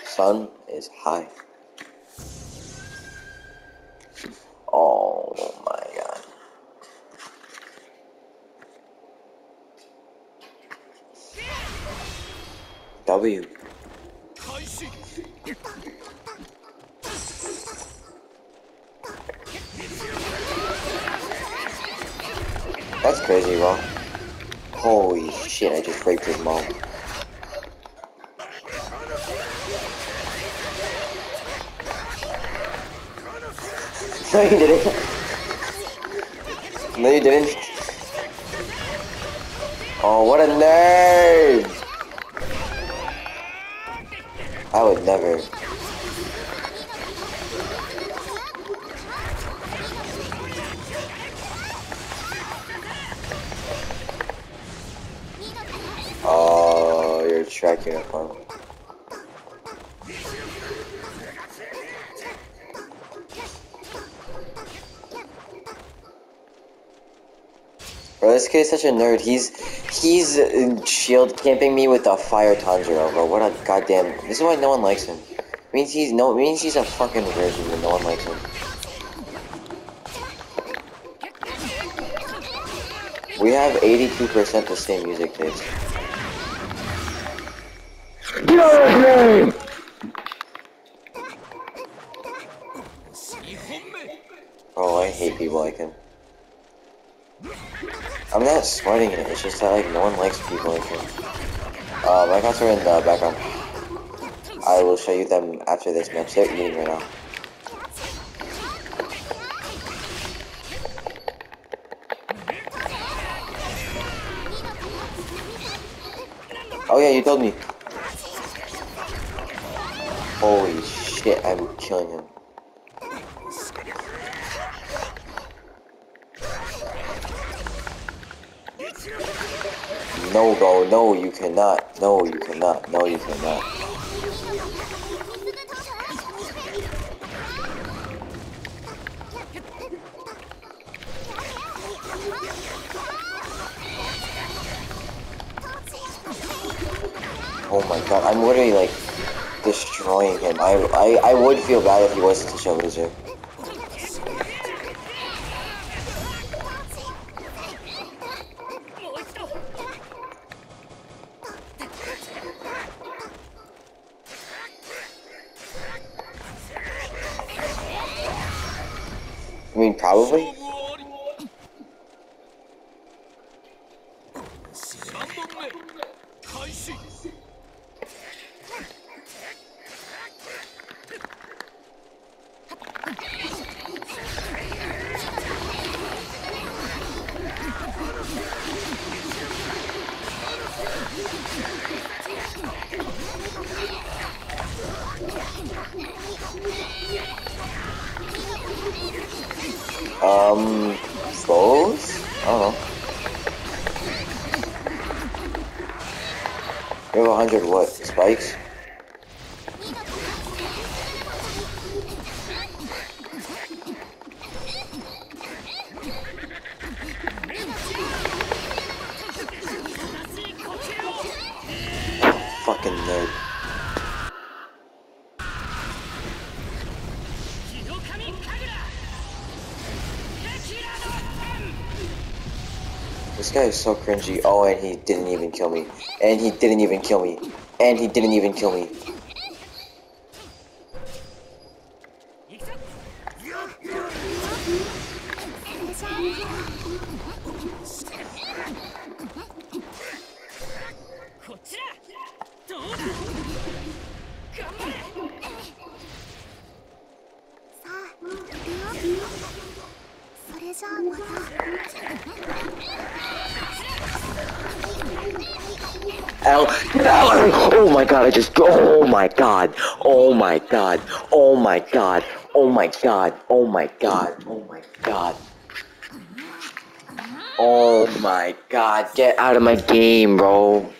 Sun is high. Oh my god. W. That's crazy, bro. Holy shit, I just raped his mom. No, you didn't. No, you didn't. Oh, what a nerd! I would never. Oh, your track uniform. Bro, this kid's such a nerd. He's shield camping me with a fire Tanjiro, bro. What a goddamn. This is why no one likes him. Means he's a fucking virgin and no one likes him. We have 82% the same music taste. Get out of here! Oh, I hate people like him. I'm not sweating it, it's just that like no one likes people like him. My accounts are in the background. I will show you them after this match. They're eating right now. Oh yeah, you told me. Holy shit, I'm killing him. No, bro, no, you cannot. No, you cannot. No, you cannot. Oh my god, I'm literally like destroying him. I would feel bad if he was such a loser. I mean, probably. Bows? I don't know. You have 100 what? Spikes? Fucking nerd. This guy is so cringy. Oh, and he didn't even kill me. And he didn't even kill me. And he didn't even kill me. Oh my god, oh my god, oh my god, oh my god, oh my god, oh my god, oh my god. Oh my god, get out of my game, bro.